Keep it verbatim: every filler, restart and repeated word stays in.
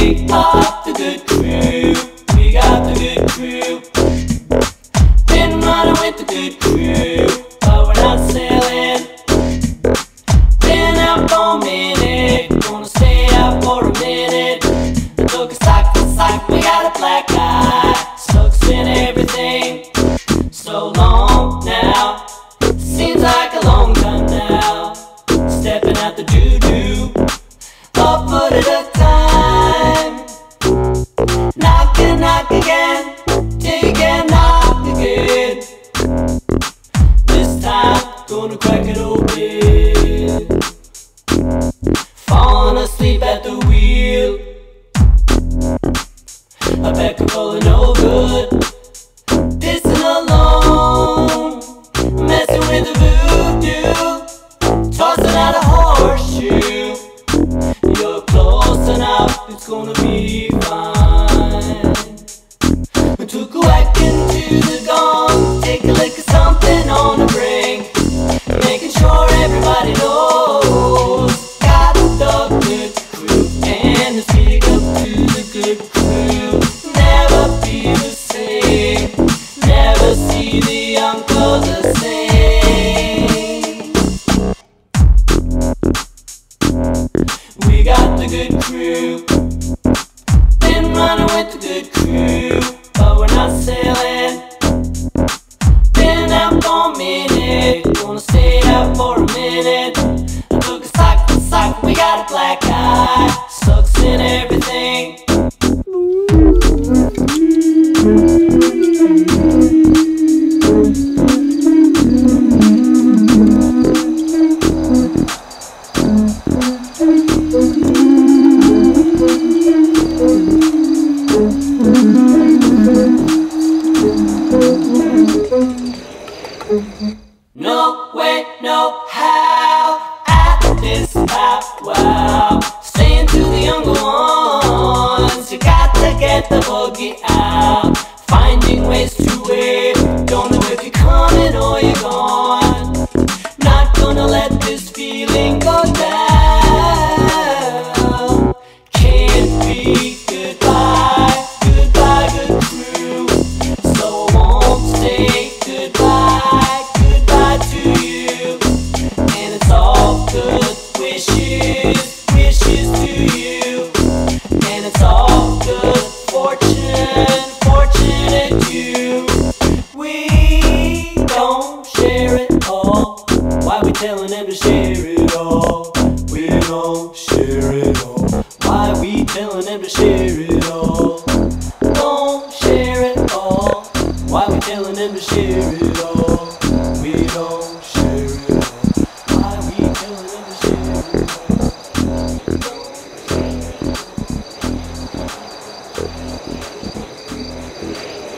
take off the good crew. We got the good crew. Been running with the good crew, but we're not sailing. Been out for a minute, gonna stay out for a minute. Took a sock to sock, we got a black eye. Sucks in everything, so long now. Seems like a long time now. Stepping out the doo-doo, a foot at a time. Knock and knock again, till you get knocked again. This time, gonna crack it open. Falling asleep at the wheel. A back full of no good. Pissing alone, messing with the voodoo, tossing out a horseshoe. You're close enough, it's gonna be fine. We took a whack into the gong, take a lick of something on the brink, making sure everybody knows. Got the good crew, and let's big up to the good crew. Never be the same, never see the uncles the same. We got the good crew, been running with the good crew, but we're not sailing. Been out for a minute, gonna stay out for a minute. I took a sock to sock, we got a black eye. Sucks in everything. No way, no how, at this powwow. Saying to the younger ones, you got to get the boogie out. Finding ways to wave, don't know if you're coming or you're gone. Not gonna let this feeling go down. Can't be goodbye, goodbye good crew. So I won't say goodbye, goodbye to you. And it's all good wishes, wishes to you. And it's all good fortune, fortunate you. We don't share it all. Why we telling them to share it all? We don't share it all. Why we telling them to share it all? Don't share it all. Why we telling them to share it all? We don't share it all. Why we telling them to share it all? We don't share it all.